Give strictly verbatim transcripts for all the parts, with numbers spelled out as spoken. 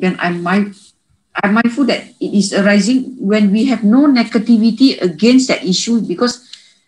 when I'm my I'm mindful that it is arising when we have no negativity against that issue, because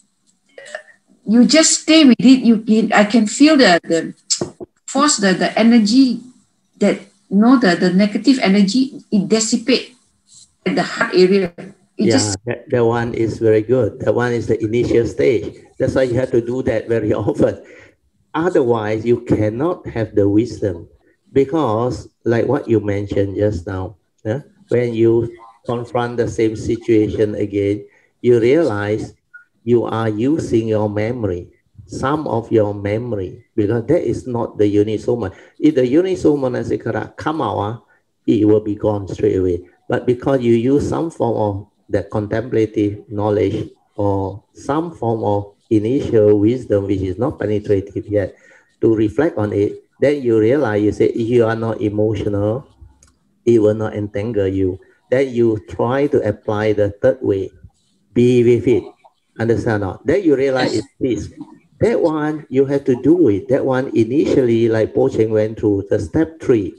you just stay with it. You can, I can feel the the force, the the energy that you know the the negative energy, it dissipate at the heart area. It yeah, just that, that one is very good. That one is the initial stage. That's why you have to do that very often. Otherwise, you cannot have the wisdom, because like what you mentioned just now, yeah, when you confront the same situation again, you realize you are using your memory, some of your memory, because that is not the unisoma. If the unisoma manasikara come out, ah, it will be gone straight away. But because you use some form of the contemplative knowledge or some form of initial wisdom, which is not penetrative yet, to reflect on it, then you realize, you say, if you are not emotional, it will not entangle you. Then you try to apply the third way, be with it. Understand or not? Then you realize yes. it's peace. That one, you have to do it. That one, initially, like Po Cheng went through, the step three,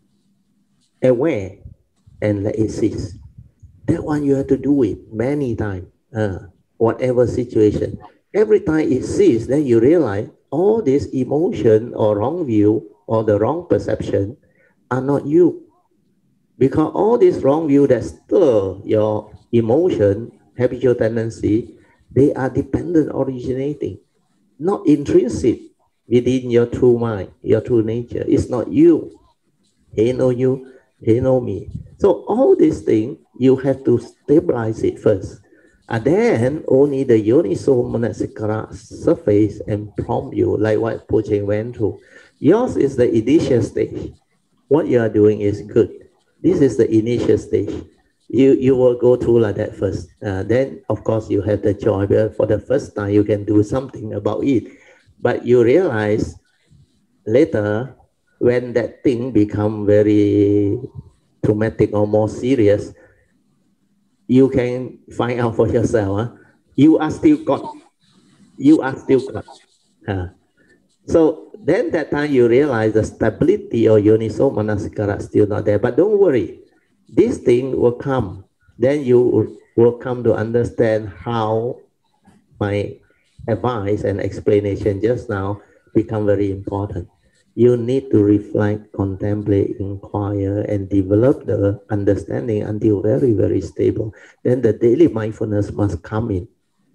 aware and let it cease. That one, you have to do it many times, uh, whatever situation. Every time it ceases, then you realize all this emotion or wrong view or the wrong perception are not you. Because all this wrong view that stir your emotion, habitual tendency, they are dependent originating, not intrinsic within your true mind, your true nature. It's not you. He know you, he know me. So all these things, you have to stabilize it first. And then only the Yoniso Manasikara surface and prompt you, like what Po Cheng went through. Yours is the initial stage. What you are doing is good. This is the initial stage. You you will go through like that first. Uh, then, of course, you have the joy. But for the first time, you can do something about it. But you realize later, when that thing become very traumatic or more serious, you can find out for yourself. Huh? You are still God. You are still God. Uh, so then that time you realize the stability of Yoniso Manasikara is still not there. But don't worry. This thing will come. Then you will come to understand how my advice and explanation just now become very important. You need to reflect, contemplate, inquire, and develop the understanding until very, very stable. Then the daily mindfulness must come in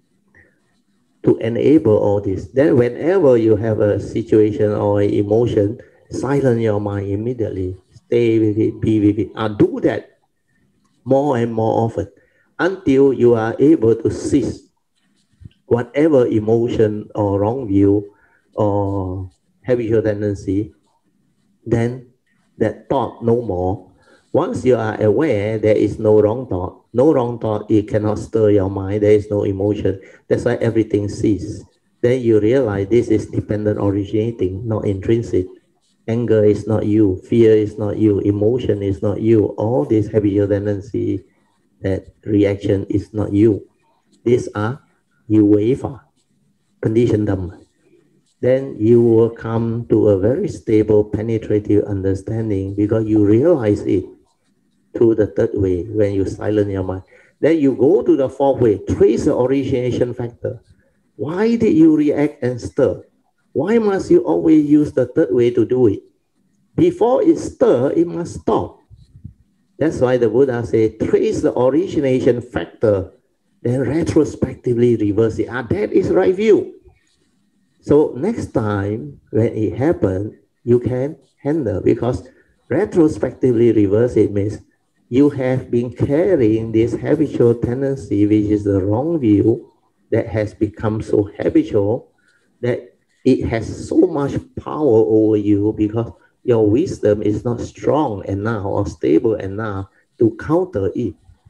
to enable all this. Then whenever you have a situation or an emotion, silence your mind immediately. Stay with it, be with it. Uh, do that more and more often until you are able to cease whatever emotion or wrong view or habitual tendency, then that thought no more. Once you are aware there is no wrong thought, no wrong thought, it cannot stir your mind, there is no emotion. That's why everything ceases. Then you realize this is dependent originating, not intrinsic. Anger is not you, fear is not you, emotion is not you. All this habitual tendency, that reaction is not you. These are UEFA, conditioned them. Then you will come to a very stable, penetrative understanding because you realize it through the third way when you silence your mind. Then you go to the fourth way, trace the origination factor. Why did you react and stir? Why must you always use the third way to do it? Before it stir, it must stop. That's why the Buddha said, trace the origination factor, then retrospectively reverse it. Ah, that is right view. So next time when it happens, you can handle, because retrospectively reverse it means you have been carrying this habitual tendency, which is the wrong view, that has become so habitual that it has so much power over you because your wisdom is not strong enough or stable enough to counter it.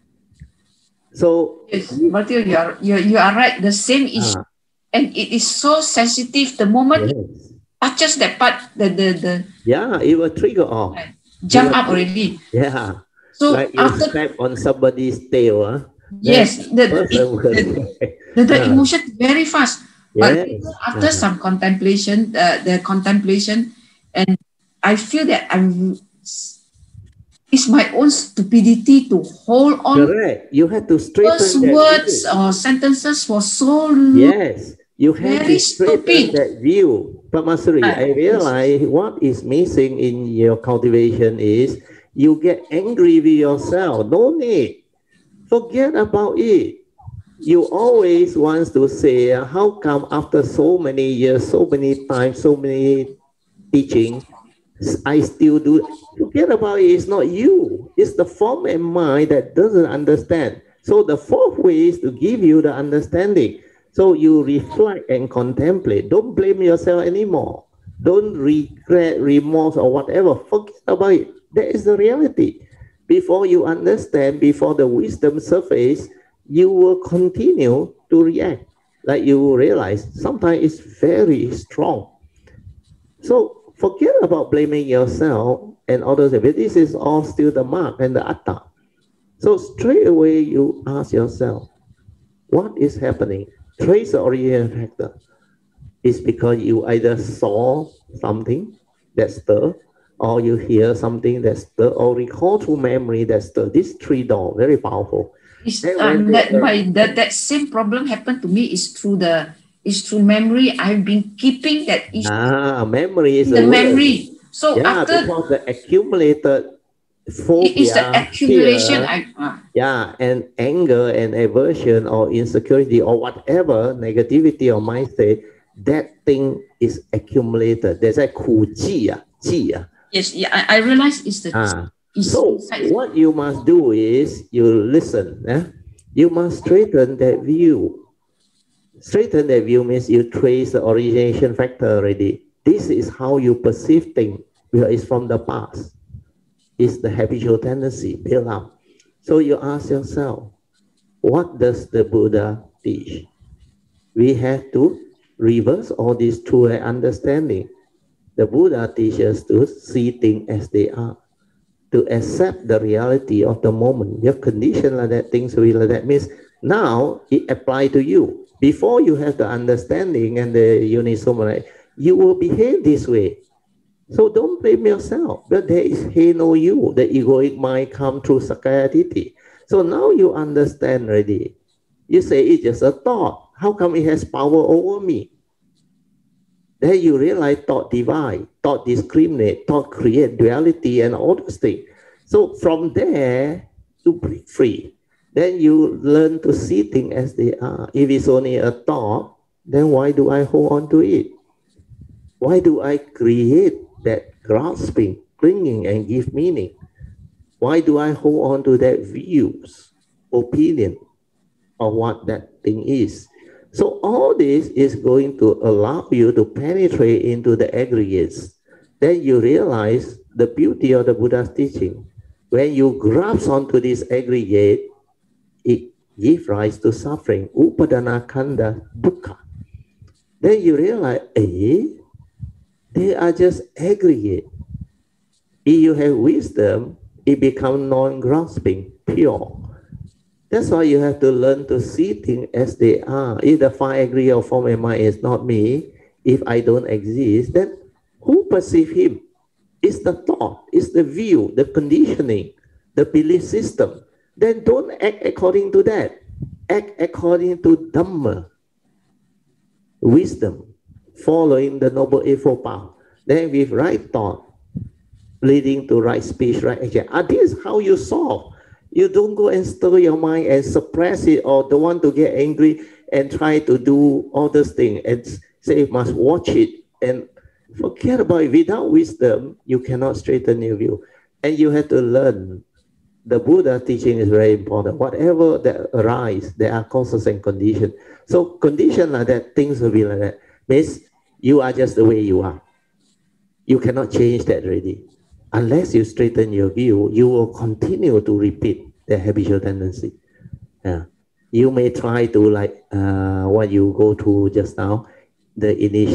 So yes, Matthew, you are you, you are right. The same issue, ah, and it is so sensitive. The moment yes. it touches that part, the the the Yeah, it will trigger off. jump will, up already. Yeah. So Like you after step on somebody's tail, huh? yes, the Person it, will the, the, the uh, emotion very fast. But yes. later, after Uh, some contemplation, uh, the contemplation, and I feel that I'm It's my own stupidity to hold on. Correct. You have to straighten First that words view. or sentences for so long. Yes, you have Very to straighten stupid. that view. But Masuri, Ah, I realize what is missing in your cultivation is you get angry with yourself. No need. Forget about it. You always want to say, how come after so many years, so many times, so many teaching, I still do. Forget about it. It's not you. It's the form and mind that doesn't understand. So the fourth way is to give you the understanding. So you reflect and contemplate. Don't blame yourself anymore. Don't regret, remorse, or whatever. Forget about it. That is the reality. Before you understand, before the wisdom surface, you will continue to react. Like you realize, sometimes it's very strong. So forget about blaming yourself and others. But this is all still the mark and the atta. So straight away you ask yourself, what is happening? Trace the origin factor. It's because you either saw something that stir, or you hear something that stir, or recall through memory that stir. These three doors, very powerful. It's, um, that, my, that, that same problem happened to me is through the is through memory. I've been keeping that issue. Ah, memory is the a memory. word. So yeah, after because the accumulated phobia, it is the accumulation. fear, I, uh, yeah, and anger and aversion or insecurity or whatever negativity or mindset, that thing is accumulated. There's a ku ji, ji. Yes, yeah, I, I realize it's the. Ah. It's So inside. what you must do is you listen. Eh? You must straighten that view. Straighten that view means you trace the origination factor already. This is how you perceive things. It's from the past. It's the habitual tendency built up. So you ask yourself, what does the Buddha teach? We have to reverse all this through an understanding. The Buddha teaches to see things as they are, to accept the reality of the moment. Your condition like that, things will be like that. Means now it applies to you. Before you have the understanding and the unisoma, you will behave this way. So don't blame yourself. But there is he no you. The egoic mind come through sakayatiti. So now you understand already. You say it's just a thought. How come it has power over me? Then you realize thought divide, thought discriminate, thought create duality and all those things. So from there, you break free. Then you learn to see things as they are. If it's only a thought, then why do I hold on to it? Why do I create that grasping, clinging, and give meaning? Why do I hold on to that views, opinion of what that thing is? So all this is going to allow you to penetrate into the aggregates. Then you realize the beauty of the Buddha's teaching. When you grasp onto this aggregate, it gives rise to suffering. Upadana kanda dukkha. Then you realize, eh, they are just aggregate. If you have wisdom, it becomes non-grasping, pure. That's why you have to learn to see things as they are. If the five aggregate of form and mind is not me, if I don't exist, then who perceive him? It's the thought, it's the view, the conditioning, the belief system. Then don't act according to that. Act according to Dhamma, wisdom, following the Noble Eightfold Path. Then with right thought, leading to right speech, right action. Ah, this is how you solve. You don't go and stir your mind and suppress it or don't want to get angry and try to do all those things and say you must watch it and forget about it. Without wisdom, you cannot straighten your view. And you have to learn. The Buddha teaching is very important. Whatever that arise, there are causes and conditions. So condition like that, things will be like that. Means you are just the way you are. You cannot change that already. Unless you straighten your view, you will continue to repeat the habitual tendency. Yeah. You may try to like uh, what you go through just now, the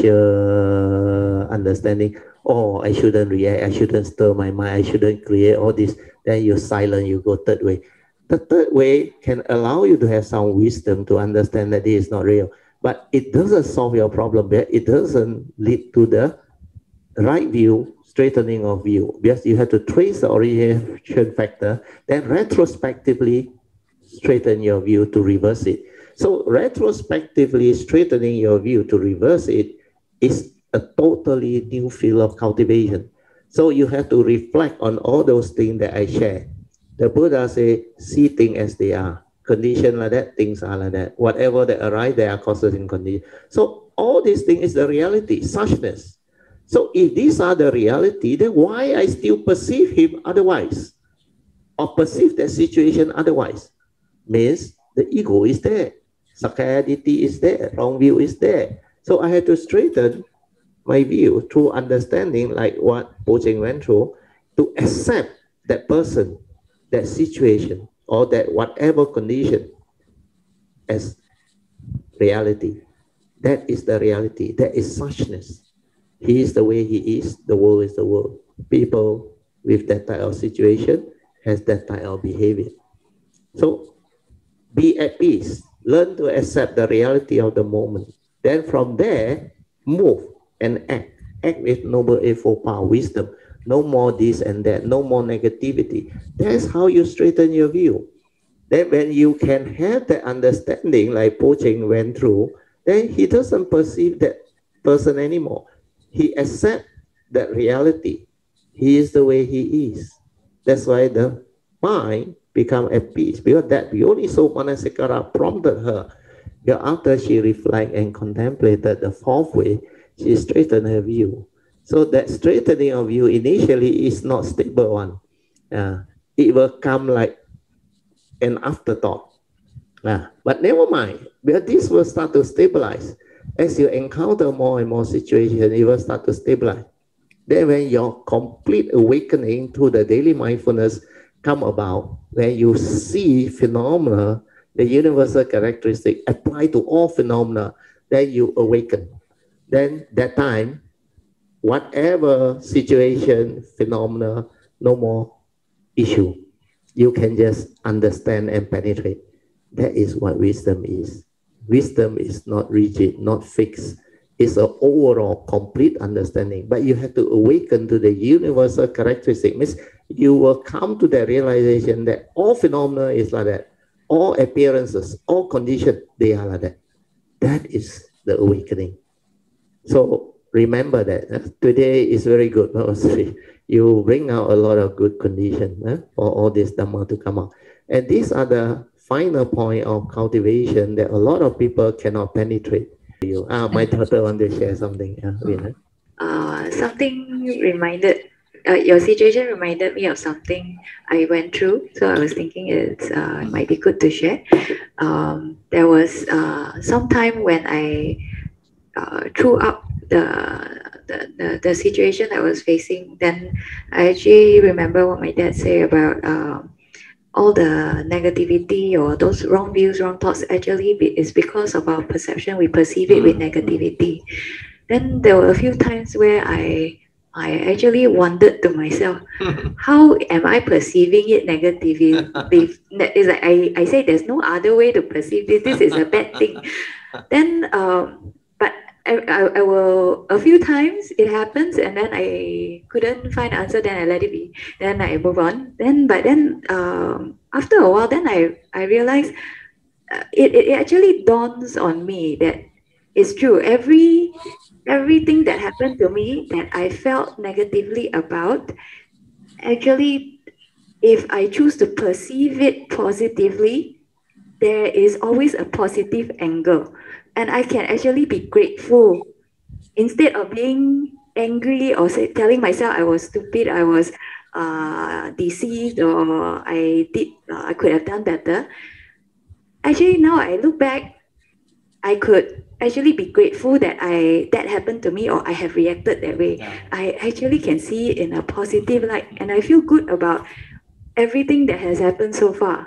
initial understanding, oh, I shouldn't react, I shouldn't stir my mind, I shouldn't create all this. Then you silent, you go third way. The third way can allow you to have some wisdom to understand that this is not real. But it doesn't solve your problem. It doesn't lead to the right view, straightening of view, because you have to trace the origination factor, then retrospectively straighten your view to reverse it. So retrospectively straightening your view to reverse it is a totally new field of cultivation. So you have to reflect on all those things that I share. The Buddha say, see things as they are. Condition like that, things are like that. Whatever that arise, they are causes and conditions. So all these things is the reality, suchness. So if these are the reality, then why I still perceive him otherwise? Or perceive that situation otherwise? Means the ego is there. Sakkayaditthi is there. Wrong view is there. So I had to straighten my view through understanding, like what Po Cheng went through, to accept that person, that situation, or that whatever condition as reality. That is the reality. That is suchness. He is the way he is. The world is the world. People with that type of situation has that type of behavior. So be at peace. Learn to accept the reality of the moment. Then from there, move and act. Act with noble eightfold power, wisdom. No more this and that. No more negativity. That's how you straighten your view. Then when you can have that understanding, like Po Cheng went through, then he doesn't perceive that person anymore. He accepts that reality. He is the way he is. That's why the mind become at peace. Because that Yoniso Manasikara prompted her. Because after she reflected and contemplated the fourth way, she straightened her view. So that straightening of view initially is not stable one. Uh, it will come like an afterthought. Uh, but never mind, because this will start to stabilize. As you encounter more and more situations, it will start to stabilize. Then when your complete awakening to the daily mindfulness come about, when you see phenomena, the universal characteristic apply to all phenomena, then you awaken. Then that time, whatever situation, phenomena, no more issue. You can just understand and penetrate. That is what wisdom is. Wisdom is not rigid, not fixed. It's an overall complete understanding. But you have to awaken to the universal characteristic. Means you will come to the realization that all phenomena is like that. All appearances, all conditions, they are like that. That is the awakening. So remember that. Uh, today is very good. You bring out a lot of good conditions uh, for all this Dhamma to come out. And these are the final point of cultivation that a lot of people cannot penetrate. You. Ah, my daughter want to share something. Yeah, uh, something reminded, uh, your situation reminded me of something I went through. So I was thinking it's, uh, it might be good to share. Um, there was uh, some time when I uh, threw up the, the, the, the situation I was facing. Then I actually remember what my dad said about um, all the negativity or those wrong views, wrong thoughts actually be, is because of our perception. We perceive it with negativity. Then there were a few times where I I actually wondered to myself, how am I perceiving it negatively? It's like I, I say there's no other way to perceive this. This is a bad thing. Then, um, but I, I, I will, a few times it happens and then I couldn't find an answer, then I let it be. Then I move on. Then, but then um, after a while, then I, I realized uh, it, it actually dawns on me that it's true. Every everything that happened to me that I felt negatively about, actually, if I choose to perceive it positively, there is always a positive angle. And I can actually be grateful instead of being angry or say, telling myself I was stupid, I was uh, deceived, or I did, uh, I could have done better. Actually, now I look back, I could actually be grateful that I that happened to me or I have reacted that way. Yeah. I actually can see it in a positive light, and I feel good about everything that has happened so far.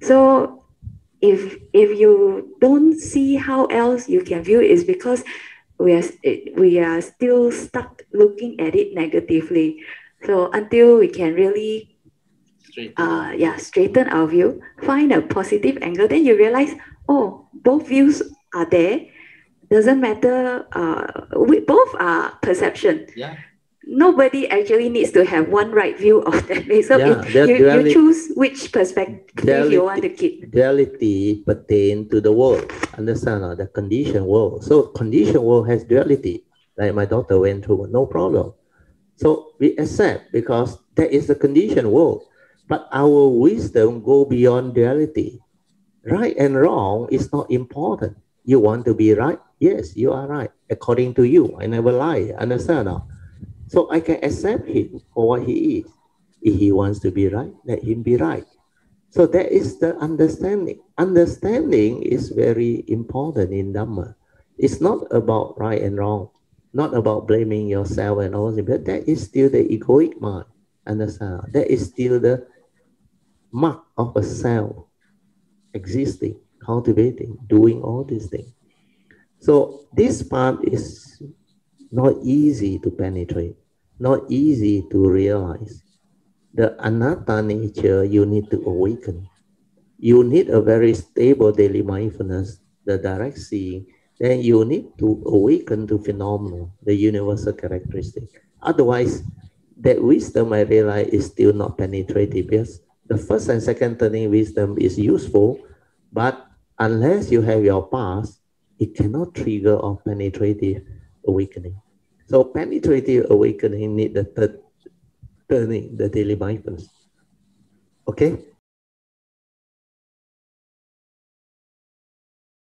So if if you don't see how else you can view it, is because we are we are still stuck looking at it negatively. So until we can really straighten. uh yeah straighten our view, find a positive angle, then you realize, oh, both views are there. Doesn't matter. Uh, we both are perception. Yeah. nobody actually needs to have one right view of that way. So Yeah, if that you, duality- you choose which perspective you want to keep. Duality pertain to the world. Understand? Uh, the conditioned world. So conditioned world has duality. Like my daughter went through, no problem. So we accept because that is the conditioned world. But our wisdom go beyond duality. Right and wrong is not important. You want to be right? Yes, you are right. According to you, I never lie. Understand? Uh? So I can accept him for what he is. If he wants to be right, let him be right. So that is the understanding. Understanding is very important in Dhamma. It's not about right and wrong, not about blaming yourself and all that, but that is still the egoic mind. Understand? That is still the mark of a self existing, cultivating, doing all these things. So this part is not easy to penetrate, not easy to realize. The anatta nature you need to awaken. You need a very stable daily mindfulness, the direct seeing. Then you need to awaken to phenomena, the universal characteristic. Otherwise, that wisdom I realize is still not penetrative. Yes, the first and second turning wisdom is useful, but unless you have your past, it cannot trigger of penetrative awakening. So penetrative awakening need the third turning, the daily mindfulness. Okay?